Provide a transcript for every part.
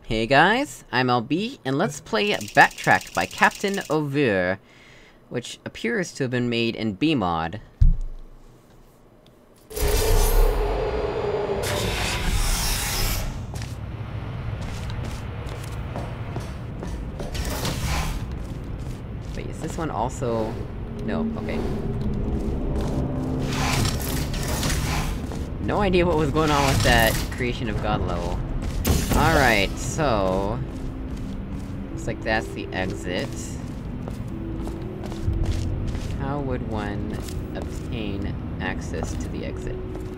Hey guys, I'm LB, and let's play Backtrack by Captain Oveur, which appears to have been made in B-mod. Wait, is this one also... No, okay. No idea what was going on with that Creation of God level. Alright, so... looks like that's the exit. How would one obtain access to the exit?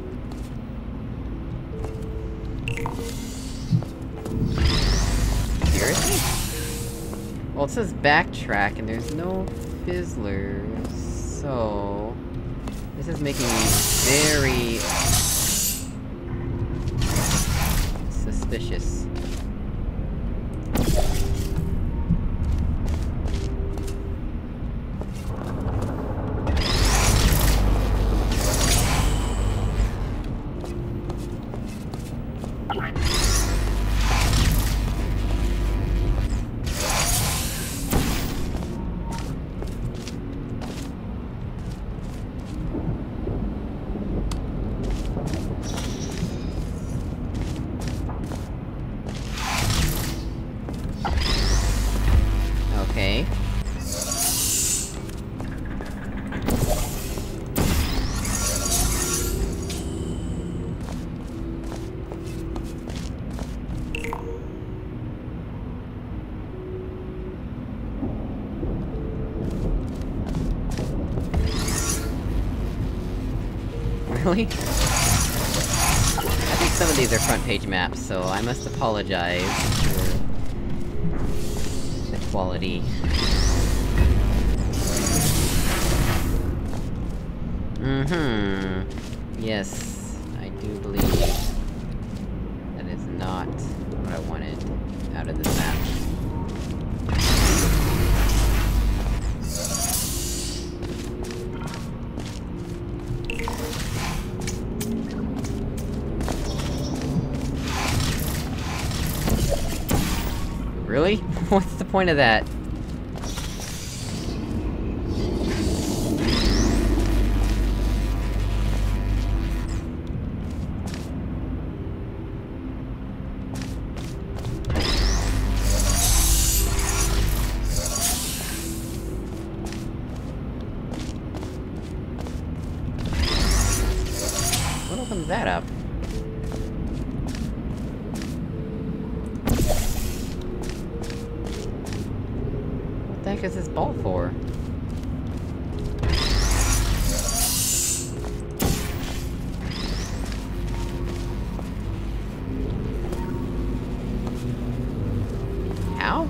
Seriously? Well, it says backtrack, and there's no fizzlers, so... this is making me very... suspicious. Okay. Really? I think some of these are front-page maps, so I must apologize for the quality. Yes, I do believe that is not what I wanted out of this map. Really? What's the point of that? What opens that up? What the heck is this ball for? How?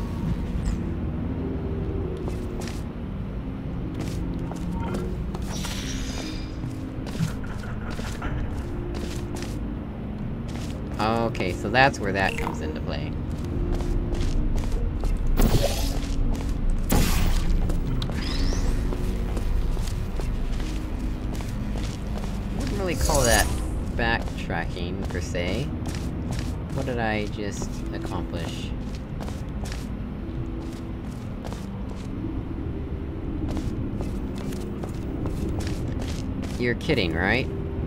Okay, so that's where that comes into play. Really call that backtracking, per se. What did I just accomplish? You're kidding, right?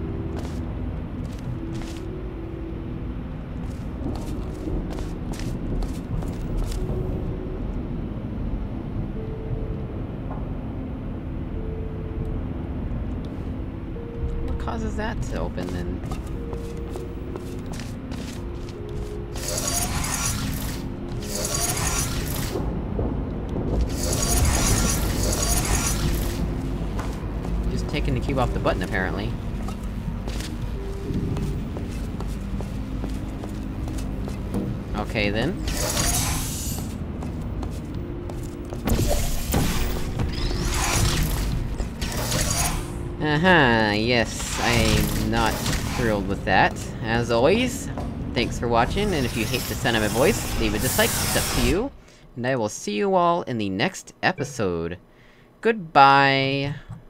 Causes that to open then? Just taking the cube off the button, apparently. Okay, then. Yes, I'm not thrilled with that. As always, thanks for watching, and if you hate the sound of my voice, leave a dislike, it's up to you. And I will see you all in the next episode. Goodbye!